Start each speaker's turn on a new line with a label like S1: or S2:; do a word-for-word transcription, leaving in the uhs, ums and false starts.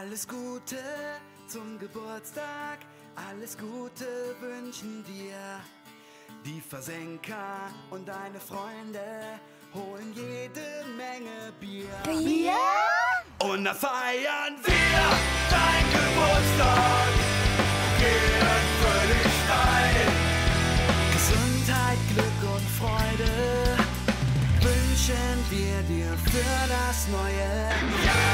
S1: Alles Gute zum Geburtstag, alles Gute wünschen dir. Die Versenker und deine Freunde holen jede Menge Bier.
S2: Bier?
S1: Und da feiern wir dein Geburtstag, gehen völlig steil. Gesundheit, Glück und Freude wünschen wir dir für das neue Jahr.